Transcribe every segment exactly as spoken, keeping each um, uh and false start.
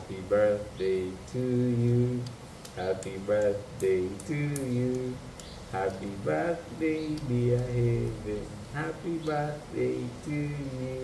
Happy birthday to you. Happy birthday to you. Happy birthday, dear Heaven. Happy birthday to you.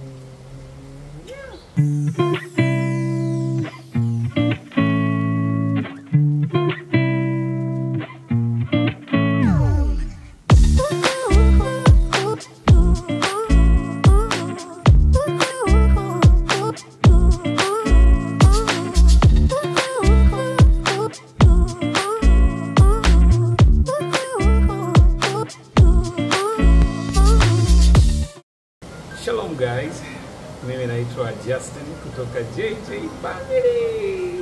Shalom guys, mimi naitwa Justin kutoka J J Family.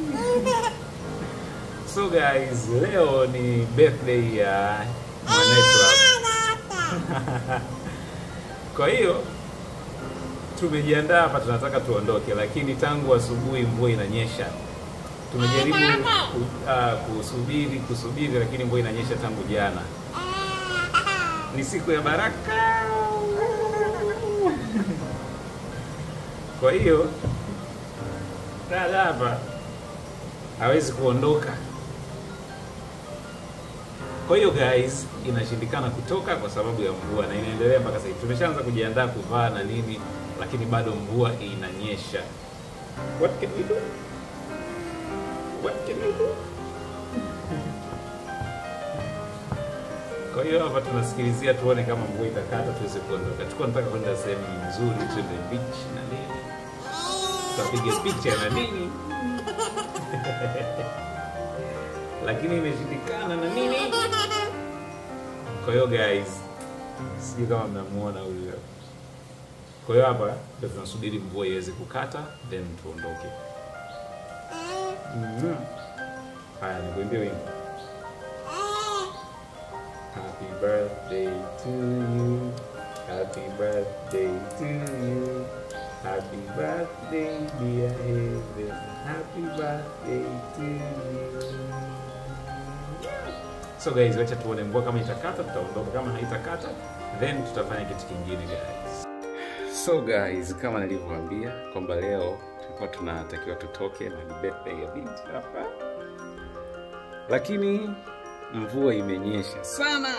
So guys, leo ni birthday ya mwanetu hapa. Kwa hiyo tumejiandaa hapa, tunataka tuondoke, lakini tangu asubuhi mvua inanyesha. Tumejaribu uh, kusubiri kusubiri lakini mvua inanyesha tangu jana. Ni siku ya baraka. Kwa hiyo dada hapa hawezi kuondoka. Kwa hiyo guys, inashindikana kutoka kwa sababu ya mvua na inaendelea mpaka sasa. Tumeshaanza kujiandaa kuvaa na nini, lakini bado mvua inanyesha. What can we do? What can we do? Kwa hiyo hapa tunasikilizia tuone kama mvua itakata tuweze kuondoka. Tuko nataka kwenda sehemu nzuri, twende beach na nini. Tutapiga picha na nini. Lakini imeshindikana na nini. Kwa hiyo guys, sijui kama mnamuona huyu. Kwa hiyo hapa ndio tunasubiri mvua iweze kukata then tuondoke. Mhm. Haya, nikuimbie wimbo. Happy birthday to you. Happy birthday to you. Happy birthday, dear Heaven. Happy birthday to you. So guys, wacha tuone mvua kama itakata tutaondoka, kama haitakata then tutafanya kitu kingine guys. So guys, kama nilivyowaambia kwamba leo tulikuwa tunatakiwa tutoke na ni birthday ya binti hapa. Lakini mvua imenyesha sana.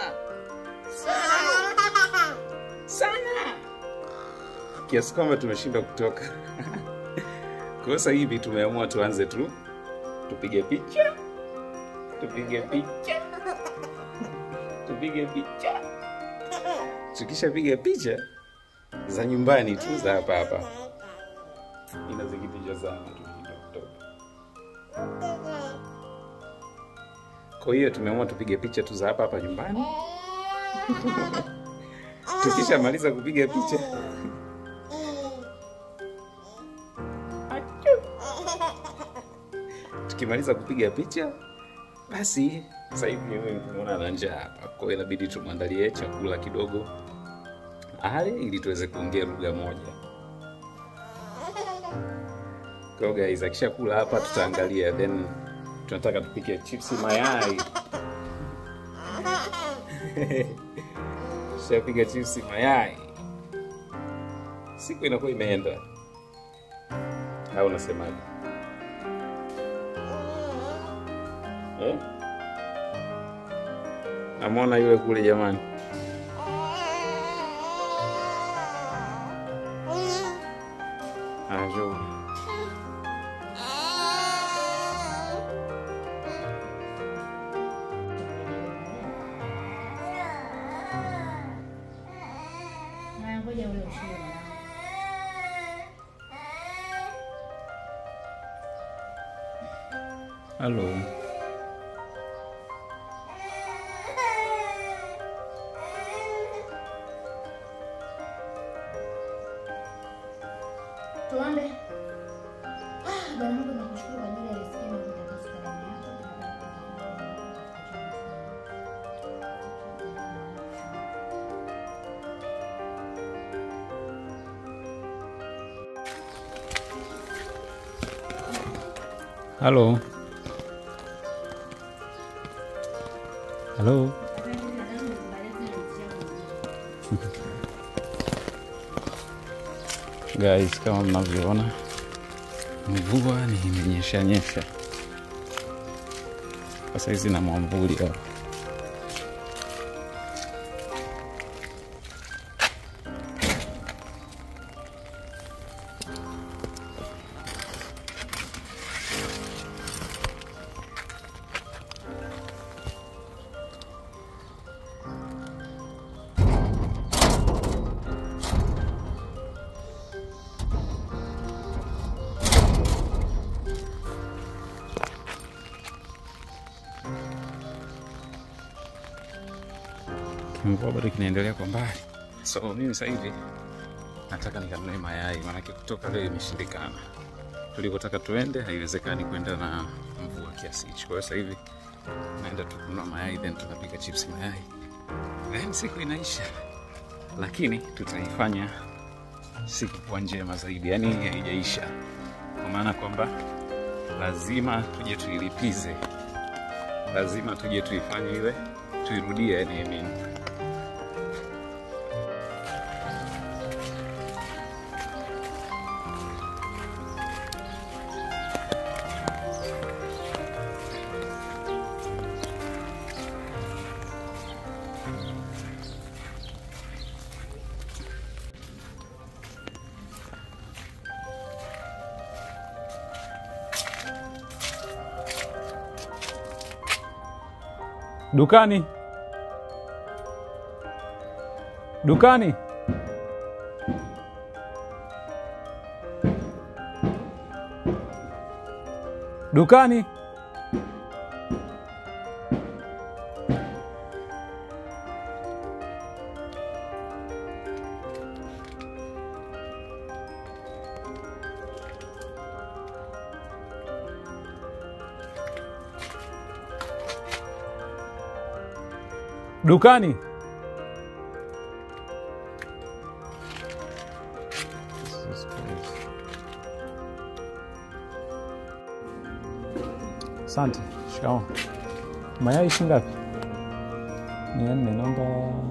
Sana. Sana. Kiasi kwamba tumeshindwa kutoka. Kwa sasa hivi tumeamua tuanze tu tupige picha. Tupige picha. Tupige picha. Tukisha piga picha za nyumbani tu za hapa hapa. Inazikitisha sana tukishindwa kutoka. Kwa hiyo tumeamua tupige picha tu za hapa hapa nyumbani. Tukisha maliza kupiga picha, tukimaliza kupiga picha, basi sasa hivi mimi tunaona ana njaa hapa. Kwa hiyo inabidi tumwandalie chakula kidogo ale ili tuweze kuongea lugha moja. Kwa hiyo guys, akishakula hapa tutaangalia, then tunataka tupike chipsi mayai. Tushapika chipsi mayai. Siku inakuwa imeenda. Au unasemaje? Eh? Namuona yule kule jamani. Ajo. Halo. Tuande. Ah, bwana Mungu nakushukuru kwa ajili ya riziki na kutakasa ndani yako. Halo. Halo. Guys, kama mnavyoona Mvua ni imenyesha nyesha. Sasa hizi na mwamvuli hapo. Mvua bado kinaendelea kwa mbali. So mimi sasa hivi nataka nikanunue mayai, maana kutoka leo imeshindikana. Tulikotaka tuende haiwezekani kwenda na mvua kiasi hicho. Kwa sasa hivi naenda tu kununua mayai, then tunapika chips mayai. Then siku inaisha. Lakini tutaifanya siku kwa njema zaidi, yani haijaisha. Kwa maana kwamba lazima tuje tuilipize. Lazima tuje tuifanye ile, tuirudie, yani I mean. Dukani. Dukani. Dukani. Dukani. Asante. Shikamoo. Mayai shilingi ngapi? Ni nne, naomba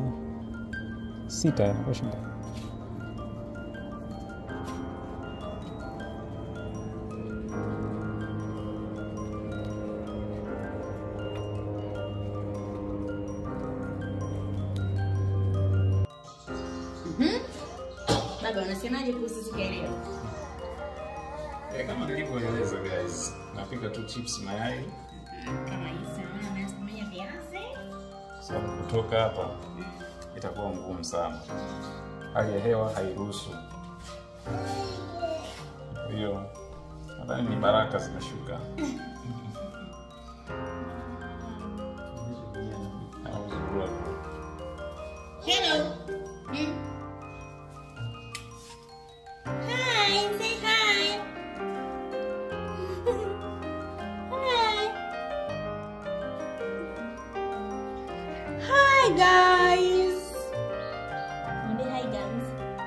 sita yanakuwa shilingi ngapi? Baba, unasemaje kuhusu siku ya leo? Eh, kama nilivyoeleza guys, napika tu chips mayai. Kama hizo na nasimamia viazi. Sababu kutoka hapa itakuwa ngumu sana. Hali ya hewa hairuhusu. Hiyo nadhani ni baraka zinashuka. Hello. Mm. Hi, say hi. Hi. Hi guys. Maybe hi guys.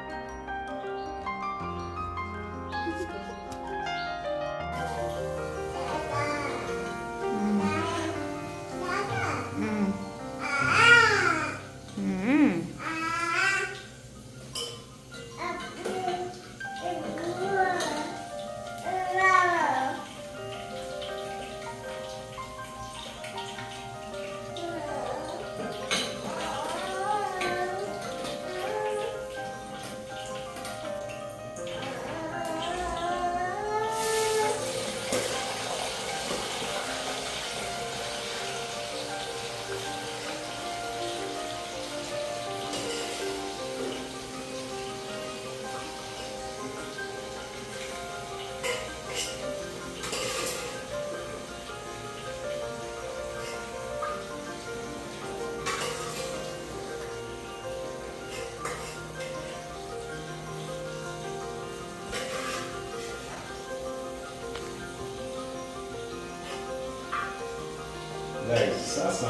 Guys, sasa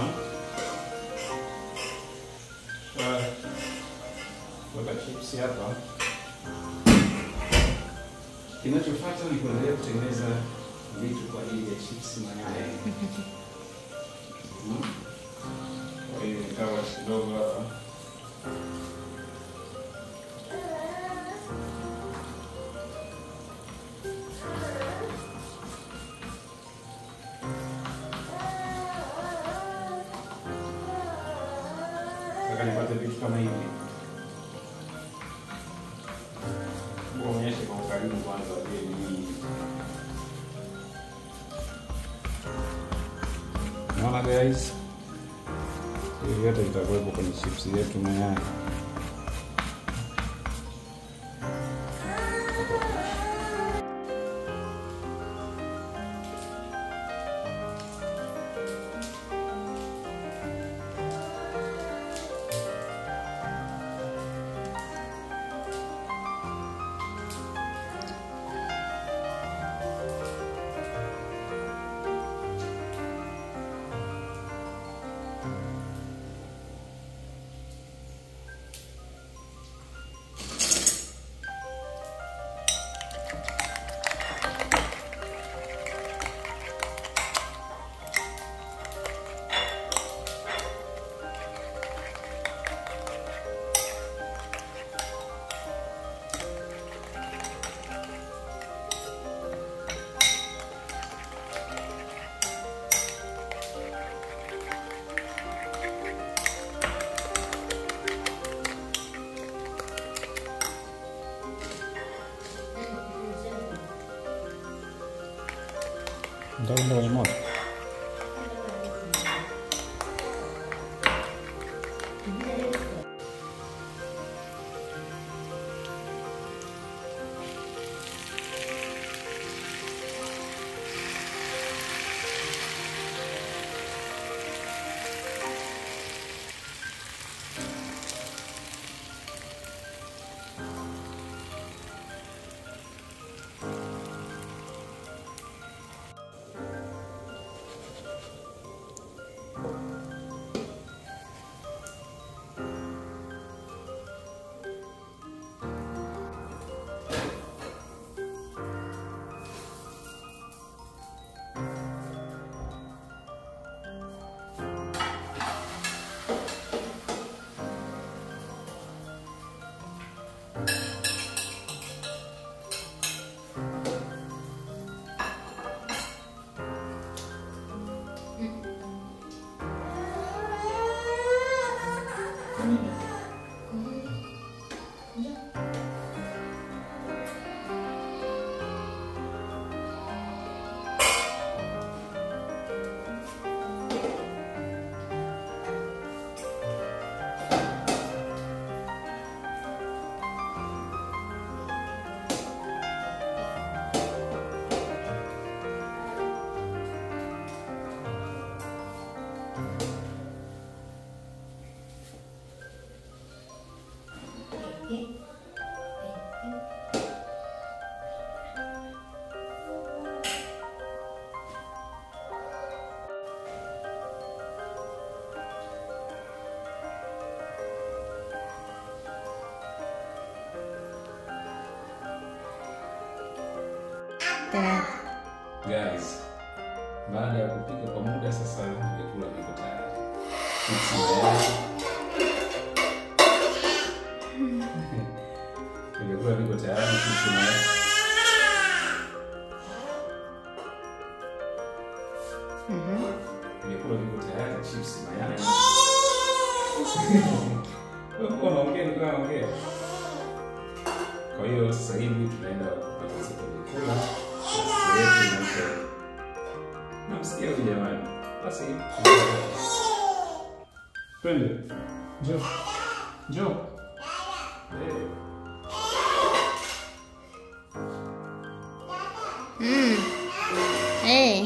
weka chips hapa. Kinachofuata ni kuendelea kutengeneza vitu kwa ajili ya chips mayai. Kwa hiyo nikawa kidogo hapa. nataka nipate vitu kama hivi. Muonyeshe kwa ukaribu kwanza vile ni. Naona guys, hivi yote vitakuwepo kwenye chips yetu mayai. Ndio ndio moto. Guys, baada ya kupika kwa muda sasa vyakula viko tayari. Chips mayai. Vyakula viko tayari, chips mayai. Mhm. Vyakula viko tayari, chips mayai. Wewe unaongea ni kama ongea. Kwa hiyo sasa hivi tunaenda kupata vyakula. Namsikia huyu jamani. Basi twende. Njoo. Njoo. Eh. Mm. Eh.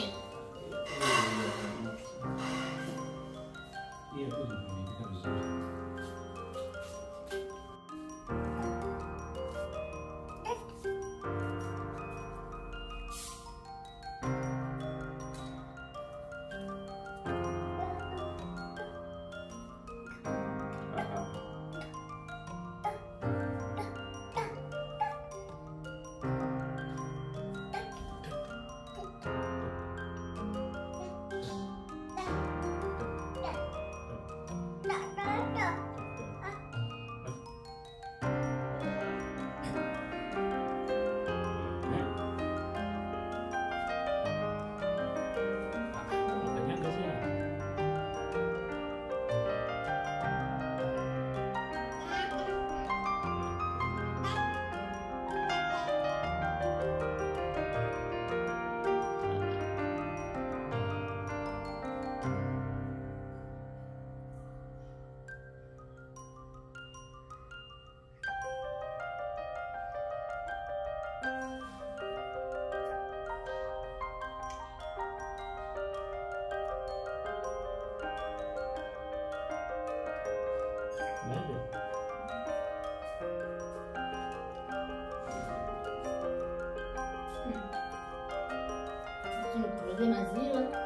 niongezee maziwa.